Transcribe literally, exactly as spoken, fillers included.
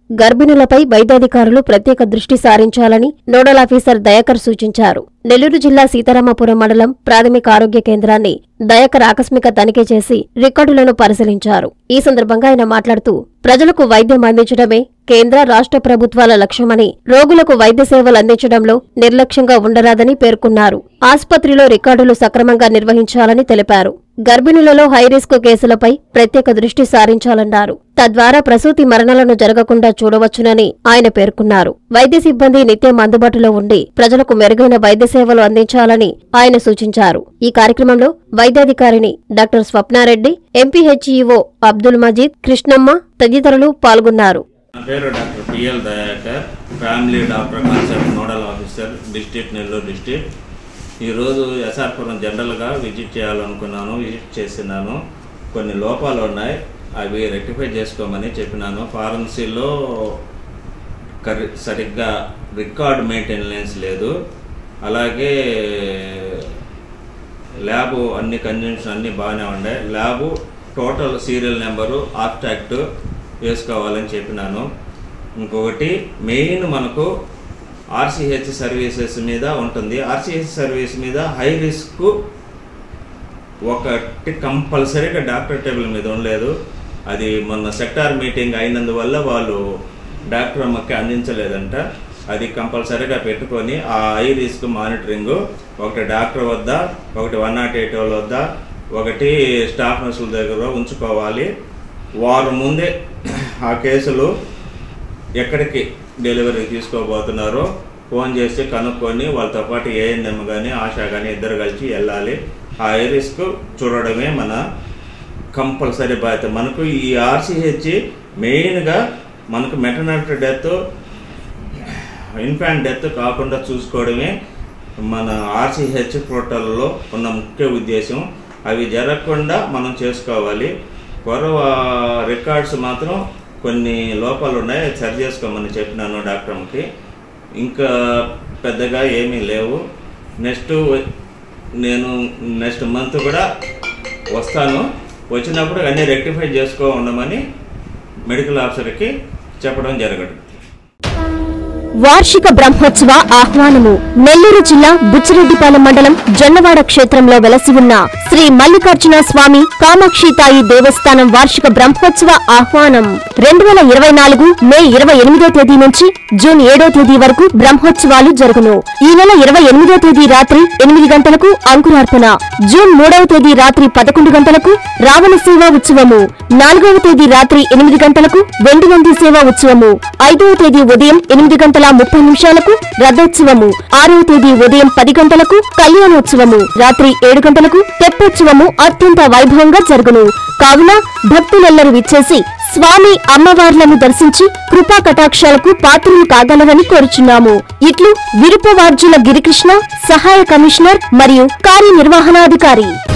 గర్భిణులపై వైద్యాధికారులు ప్రత్యేక దృష్టి సారించాలని నోడల్ ఆఫీసర్ దయాకర్ సూచించారు. నెల్లూరు జిల్లా సీతారామపురం మండలం ప్రాథమిక ఆరోగ్య కేంద్రాన్ని దయాకర్ ఆకస్మిక తనిఖీ చేసి రికార్డులను పరిశీలించారు. ఈ సందర్భంగా ఆయన మాట్లాడుతూ, ప్రజలకు వైద్యం అందించడమే కేంద్ర రాష్ట్ర ప్రభుత్వాల లక్ష్యమని, రోగులకు వైద్య సేవలు అందించడంలో నిర్లక్ష్యంగా ఉండరాదని పేర్కొన్నారు. ఆసుపత్రిలో రికార్డులు సక్రమంగా నిర్వహించాలని తెలిపారు. గర్భిణులలో హైరిస్క్ కేసులపై ప్రత్యేక దృష్టి సారించాలన్నారు. తద్వారా ప్రసూతి మరణాలను జరగకుండా చూడవచ్చునని ఆయన పేర్కొన్నారు. వైద్య సిబ్బంది నిత్యం అందుబాటులో ఉండి ప్రజలకు మెరుగైన వైద్య సేవలు అందించాలని ఆయన సూచించారు. ఈ కార్యక్రమంలో వైద్యాధికారిని డాక్టర్ స్వప్నారెడ్డి, ఎంపీహెచ్ఈఓ అబ్దుల్ మజీద్, కృష్ణమ్మ తదితరులు పాల్గొన్నారు. నా పేరు doctor PL Dayakar, family doctor concept nodal officer, district Nellore district. ఈరోజు ఎస్ఆర్పురం జనరల్గా విజిట్ చేయాలనుకున్నాను, విజిట్ చేస్తున్నాను. కొన్ని లోపాలు ఉన్నాయి, అవి రెక్టిఫై చేసుకోమని చెప్పినాను. ఫార్మసీలో కరి సరిగ్గా రికార్డ్ మెయింటెనెన్స్ లేదు. అలాగే ల్యాబు అన్ని కన్జంక్షన్ అన్నీ బాగానే ఉన్నాయి. Lab total serial number abstract వేసుకోవాలని చెప్పినాను. ఇంకొకటి మెయిన్ మనకు ఆర్సీహెచ్ సర్వీసెస్ మీద ఉంటుంది. ఆర్సీహెచ్ సర్వీస్ మీద హై రిస్క్ ఒకటి కంపల్సరీగా డాక్టర్ టేబుల్ మీద ఉండలేదు. అది మొన్న సెక్టార్ మీటింగ్ అయినందువల్ల వాళ్ళు డాక్టర్ అమ్మకి అందించలేదంట. అది కంపల్సరీగా పెట్టుకొని ఆ హై రిస్క్ మానిటరింగ్ ఒకటి డాక్టర్ వద్ద, ఒకటి వన్ నాట్ ఎయిట్ వాళ్ళ వద్ద, ఒకటి స్టాఫ్ నర్సుల దగ్గర ఉంచుకోవాలి. వారు ముందే ఆ కేసులు ఎక్కడికి డెలివరీ తీసుకోబోతున్నారో ఫోన్ చేసి కనుక్కొని వాళ్ళతో పాటు ఏఎన్ఎం కానీ ఆశా కానీ ఇద్దరు కలిసి వెళ్ళాలి. ఆ హై రిస్క్ చూడడమే మన కంపల్సరీ బాధ్యత. మనకు ఈ ఆర్సీహెచ్ మెయిన్గా మనకు మెటర్నిటీ డెత్, ఇన్ఫాంట్ డెత్ కాకుండా చూసుకోవడమే మన ఆర్సీహెచ్ పోర్టల్లో ఉన్న ముఖ్య ఉద్దేశం. అవి జరగకుండా మనం చేసుకోవాలి. కొరవ రికార్డ్స్ మాత్రం కొన్ని లోపాలు ఉన్నాయి, సరి చేసుకోమని చెప్పినాను డాక్టర్కి. ఇంకా పెద్దగా ఏమీ లేవు. నెక్స్ట్ నేను నెక్స్ట్ మంత్ కూడా వస్తాను. వచ్చినప్పుడు అన్నీ రెక్టిఫై చేసుకో ఉండమని మెడికల్ ఆఫీసర్కి చెప్పడం జరగదు. వార్షిక బ్రహ్మోత్సవ ఆహ్వానము. నెల్లూరు జిల్లా బుచ్చిరెడ్డిపాలెం మండలం జొన్నవాడ క్షేత్రంలో వెలసి ఉన్న శ్రీ మల్లికార్జున స్వామి కామాక్షితాయి దేవస్థానం వార్షిక బ్రహ్మోత్సవ ఆహ్వానం రెండు వేల ఇరవై నాలుగు మే ఇరవై ఎనిమిదో తేదీ నుంచి జూన్ ఏడో తేదీ వరకు బ్రహ్మోత్సవాలు జరుగును. ఈ నెల ఇరవై ఎనిమిదో తేదీ రాత్రి ఎనిమిది గంటలకు అంకురార్పణ, జూన్ మూడవ తేదీ రాత్రి పదకొండు గంటలకు రావణ సేవా ఉత్సవము, నాలుగవ తేదీ రాత్రి ఎనిమిది గంటలకు వెండి నంది సేవా ఉత్సవము, ఐదవ తేదీ ఉదయం ఎనిమిది గంటల ముప్పై నిమిషాలకు రథోత్సవము, ఆరవ తేదీ ఉదయం పది గంటలకు కళ్యాణోత్సవము, రాత్రి ఏడు గంటలకు తెప్పోత్సవము అత్యంత వైభవంగా జరుగును. కావున భక్తులెల్లరూ విచ్చేసి స్వామి అమ్మవార్లను దర్శించి కృపా కటాక్షాలకు పాత్రలు కాగలరని కోరుచున్నాము. ఇట్లు విరుపవార్జుల గిరికృష్ణ, సహాయ కమిషనర్ మరియు కార్యనిర్వహణాధికారి.